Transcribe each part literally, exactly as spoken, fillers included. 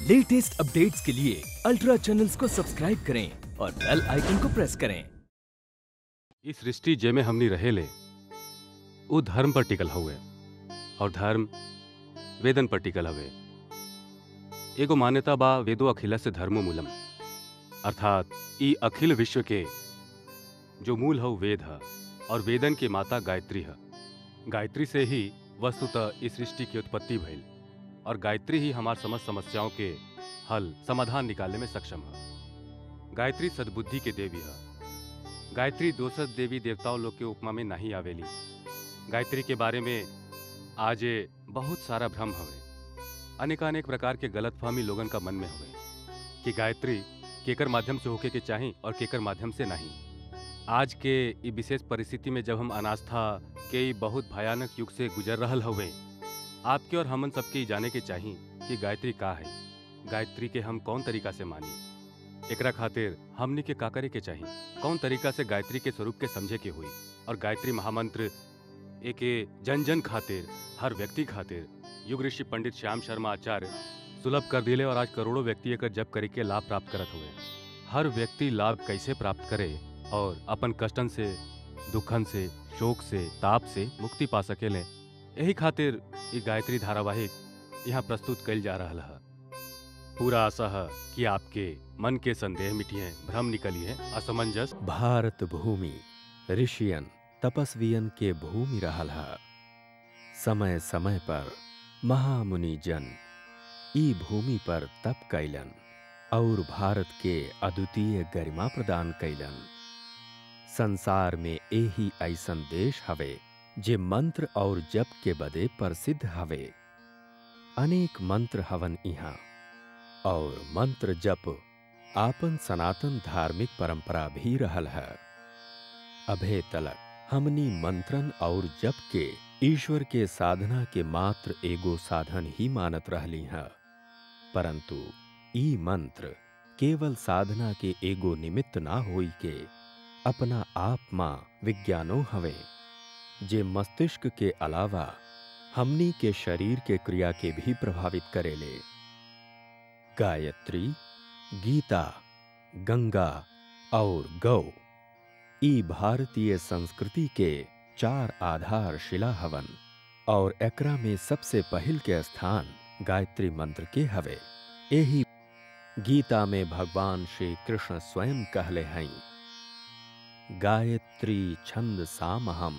Latest updates के लिए ultra channels को सब्सक्राइब करें और बेल आइकन को प्रेस करें। इस सृष्टि जेमे हमनी रहेले उ धर्म पर टिकल हुए और धर्म वेदन पर टिकल हवे। एगो मान्यता बा वेदो अखिलस्य धर्मो मूलम, अर्थात ई अखिल विश्व के जो मूल हव वेद है और वेदन के माता गायत्री है। गायत्री से ही वस्तुतः इस सृष्टि की उत्पत्ति भइल और गायत्री ही हमार समस्त समस्याओं के हल समाधान निकालने में सक्षम है। गायत्री सद्बुद्धि के देवी है। गायत्री दोसर देवी देवताओं लोग के उपमा में नहीं आवेली। गायत्री के बारे में आज बहुत सारा भ्रम हवे। अनेकानेक प्रकार के गलतफहमी लोगन का मन में हवे कि गायत्री केकर माध्यम से होके के चाही और केकर माध्यम से नहीं। आज के ई विशेष परिस्थिति में जब हम अनास्था के ई बहुत भयानक युग से गुजर रहल हवे, आपके और हमन सबके जाने के चाही कि गायत्री का है, गायत्री के हम कौन तरीका से मानी, एकरा खातिर हमनी के का करे के चाही, कौन तरीका से गायत्री के स्वरूप के समझे के हुई। और गायत्री महामंत्र एके जन जन खातिर, हर व्यक्ति खातिर युग ऋषि पंडित श्याम शर्मा आचार्य सुलभ कर दिले और आज करोड़ों व्यक्ति एकर जप करे के लाभ प्राप्त करत हुए। हर व्यक्ति लाभ कैसे प्राप्त करे और अपन कष्टन से, दुखन से, शोक से, ताप से मुक्ति पा सकेले, यही खातिर ये गायत्री धारावाहिक यहाँ प्रस्तुत कइल जा रहा है। पूरा आशा है कि आपके मन के संदेह मिटिए, भ्रम निकली है, असमंजस। भारत भूमि ऋषियन तपस्वियन के भूमि रहल है। समय समय पर महामुनि जन ई भूमि पर तप कैलन और भारत के अद्वितीय गरिमा प्रदान कैलन। संसार में एही ऐसन देश हवे जे मंत्र और जप के बदे प्रसिद्ध हवे। अनेक मंत्र हवन इहाँ और मंत्र जप आपन सनातन धार्मिक परंपरा भी रहल है। अभे तलक हमनी मंत्रन और जप के ईश्वर के साधना के मात्र एगो साधन ही मानत रहली है, परंतु ई मंत्र केवल साधना के एगो निमित्त ना होई के अपना आप मां विज्ञानो हवे जे मस्तिष्क के अलावा हमनी के शरीर के क्रिया के भी प्रभावित करेले। गायत्री, गीता, गंगा और गौ ई भारतीय संस्कृति के चार आधार शिला हवन और एकरा में सबसे पहिल के स्थान गायत्री मंत्र के हवे। एही गीता में भगवान श्री कृष्ण स्वयं कहले हैं, गायत्री छंद सामहम,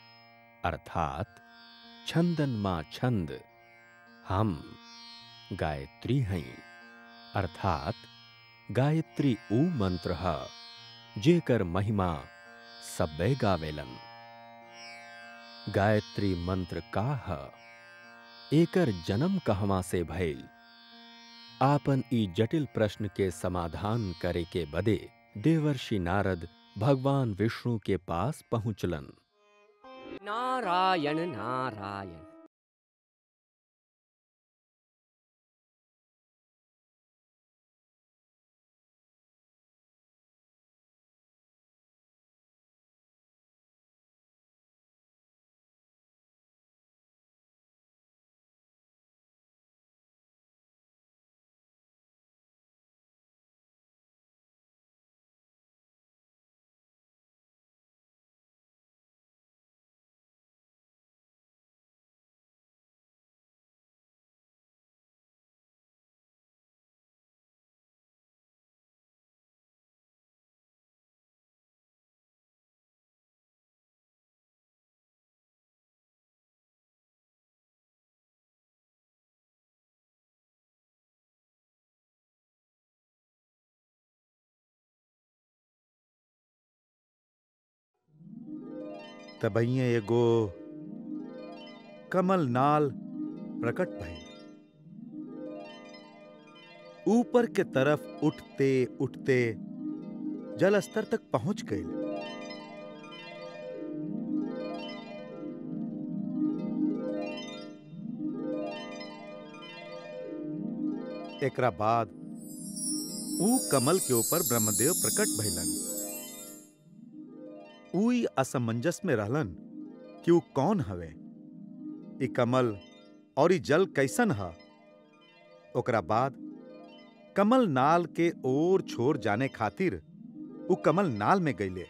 अर्थात छंदन मां छंद हम गायत्री हैं। अर्थात गायत्री ऊ मंत्र है जेकर महिमा सब्बे गावेलन। गायत्री मंत्र का है, एकर जन्म कहवा से भइल, आपन ई जटिल प्रश्न के समाधान करे के बदे देवर्षि नारद भगवान विष्णु के पास पहुंचलन। नारायण नारायण। तबैये एगो कमल नाल प्रकट भइल। ऊपर के तरफ उठते उठते जल स्तर तक पहुंच गइल। एकरा बाद ऊ कमल के ऊपर ब्रह्मदेव प्रकट भइलन। ऊई असमंजस में रहलन कि ऊ कौन हवे, ई कमल और ई जल कैसन है। ओकरा बाद कमल नाल के ओर छोर जाने खातिर उ कमल नाल में गईले।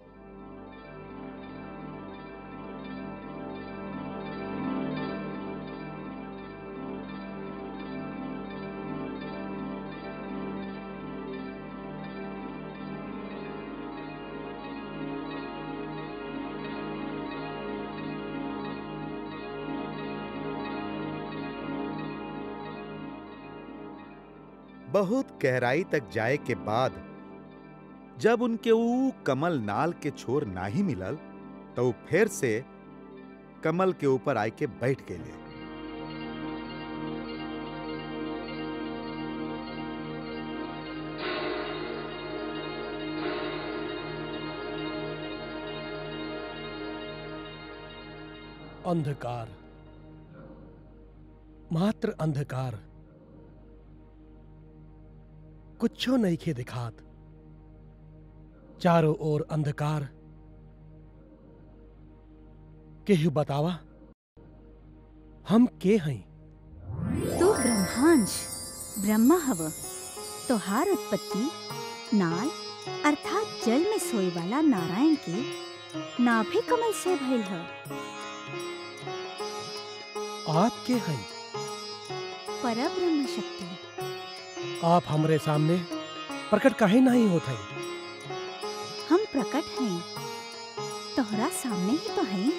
बहुत गहराई तक जाए के बाद जब उनके ऊ कमल नाल के छोर ना ही मिलल तो वो फिर से कमल के ऊपर आए के बैठ गए। अंधकार, मात्र अंधकार, कुछो नहीं खे दिखात। चारों ओर अंधकार। केहू बतावा हम के हई? तू ब्रह्मांश ब्रह्मा हव। तोहार उत्पत्ति नाल अर्थात जल में सोए वाला नारायण के नाभि कमल से भइल ह। आप के हई? परब्रह्म शक्ति। आप हमरे सामने प्रकट काहे नहीं होत हई? हम प्रकट हैं, तोहरा सामने ही तो हैं।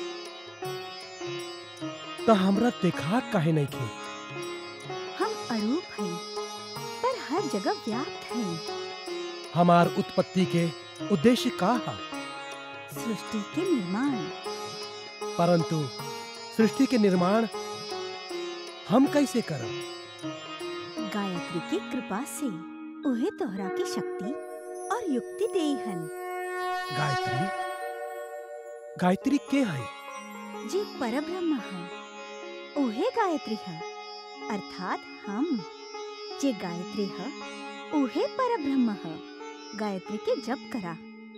तो हमरा दिखात काहे नहीं खे? हम अरूप हैं, पर हर जगह व्याप्त हैं। हमार उत्पत्ति के उद्देश्य का है? सृष्टि के निर्माण। परंतु सृष्टि के निर्माण हम कैसे करब? गायत्री की कृपा से उहे तोहरा की शक्ति और युक्ति देई हन। गायत्री? गायत्री के है? जी परब्रह्म है, उहे गायत्री है। अर्थात हम जे गायत्री है, उहे परब्रह्म है। गायत्री के जप करा।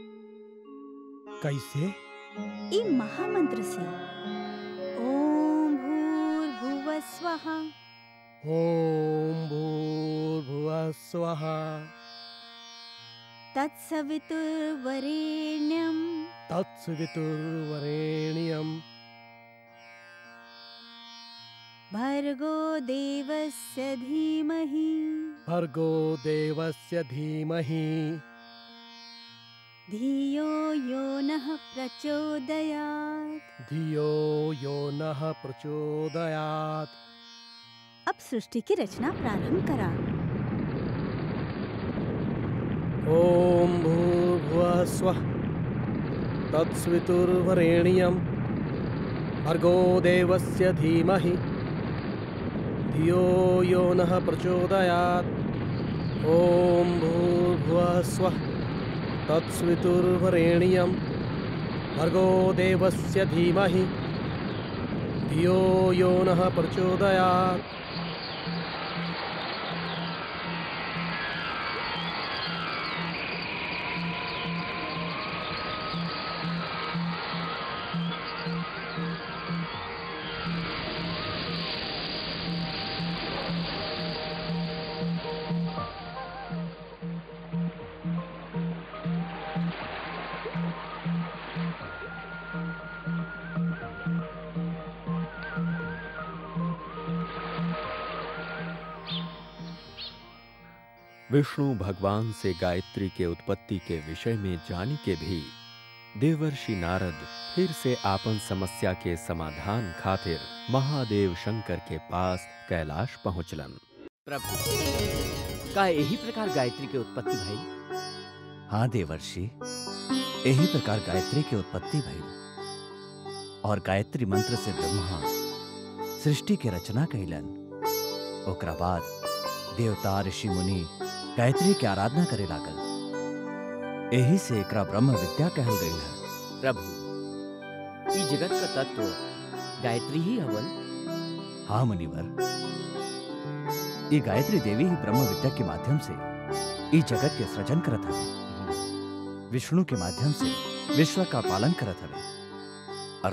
कैसे? ई महामंत्र से। ओम भूर्भुवः स्वः। ओम भूर्भुवः स्वः। तत्सवितुर्वरेण्यं। तत्सवितुर्वरेण्यं। भर्गो देवस्य धीमहि। भर्गो देवस्य धीमहि। धियो यो नः प्रचोदयात्। धियो यो नः प्रचोदयात्। अब सृष्टि की रचना प्रारंभ करा। ओम भूर्भुवः स्वः। तत्सवितुर्वरेण्यं। भर्गो देवस्य धीमहि। धियो यो नः प्रचोदयात्। ओम भूर्भुवः स्वः। तत्सवितुर्वरेण्यं। भर्गो देवस्य धीमहि। धियो यो नः प्रचोदयात्। विष्णु भगवान से गायत्री के उत्पत्ति के विषय में जानी के भी देवर्षि नारद फिर से आपन समस्या के समाधान खातिर महादेव शंकर के पास कैलाश पहुंचलन। प्रभु, का यही प्रकार गायत्री के उत्पत्ति भइल? हाँ देवर्षि, यही प्रकार गायत्री की उत्पत्ति भइल और गायत्री मंत्र से ब्रह्मा सृष्टि के रचना कइलन। ओकरा बाद देवता ऋषि मुनि गायत्री की आराधना करे लागल। यही से एकरा ब्रह्म विद्या कहल गई है। प्रभु, ई जगत का तत्व गायत्री ही हवन? हाँ मुनिवर, ये गायत्री देवी ही ब्रह्म विद्या के माध्यम से ई जगत के सृजन करत हवे। विष्णु के माध्यम से विश्व का पालन करत हवे,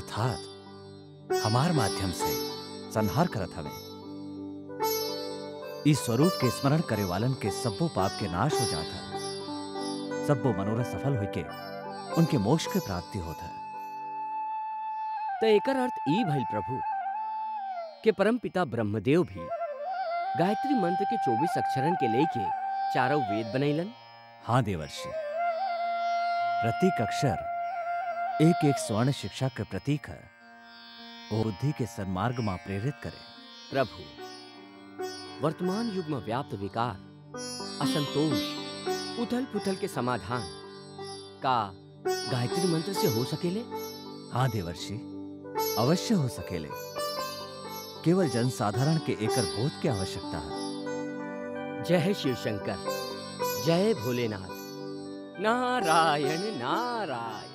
अर्थात हमार माध्यम से संहार करत हवे। इस स्वरूप के स्मरण करे वालन के सब्बो पाप के नाश हो जाता है, सब्बो मनोरथ सफल होके उनके मोक्ष के प्राप्ति होता है। तो एकर अर्थ ई भइल प्रभु कि परम पिता ब्रह्मदेव भी गायत्री मंत्र के चौबीस अक्षरन के लेके चारों वेद बनैलन। हाँ देवर्षि, प्रत्येक अक्षर एक एक स्वर्ण शिक्षा के प्रतीक है। वो बुद्धि के सन्मार्ग में प्रेरित करे। प्रभु, वर्तमान युग में व्याप्त विकार, असंतोष, उथल पुथल के समाधान का गायत्री मंत्र से हो सकेले? हाँ देवर्षि, अवश्य हो सकेले। केवल जनसाधारण के एकर बोध की आवश्यकता है। जय शिव शंकर, जय भोलेनाथ, नारायण नारायण।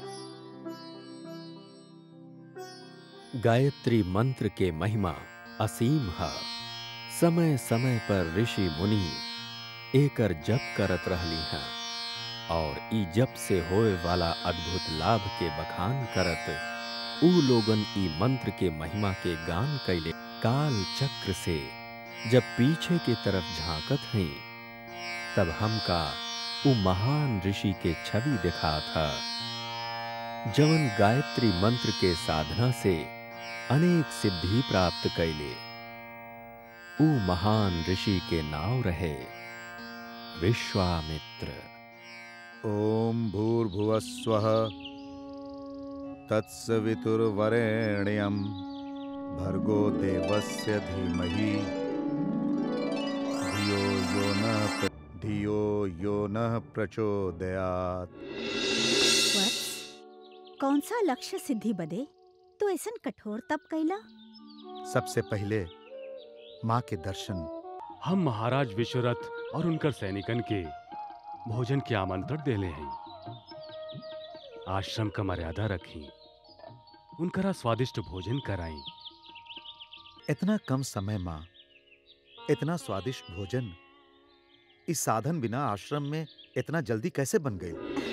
गायत्री मंत्र के महिमा असीम है। समय समय पर ऋषि मुनि एकर जप करत रहली हैं और ई जप से होए वाला अद्भुत लाभ के बखान करत ऊ लोगन ई मंत्र के महिमा के गान कैले। काल चक्र से जब पीछे की तरफ झांकत हैं, तब हमका ऊ महान ऋषि के छवि दिखा था, जवन गायत्री मंत्र के साधना से अनेक सिद्धि प्राप्त कैले। ऊ महान ऋषि के नाव रहे विश्वामित्र। ओम भूर्भुवस्वः तत्सवितुर्वरेण्यं भर्गो देवस्य धीमहि धियो यो न प्र- धियो यो न प्रचोदयात्। वत्स, कौन सा लक्ष्य सिद्धि बदे तू ऐसन कठोर तप कैला? सबसे पहले माँ के दर्शन। हम महाराज विश्वरथ और उनकर सैनिकन के भोजन के आमंत्रण देले हैं। आश्रम का मर्यादा रखी, उनकरा स्वादिष्ट भोजन कराई। इतना कम समय माँ, इतना स्वादिष्ट भोजन, इस साधन बिना आश्रम में इतना जल्दी कैसे बन गए?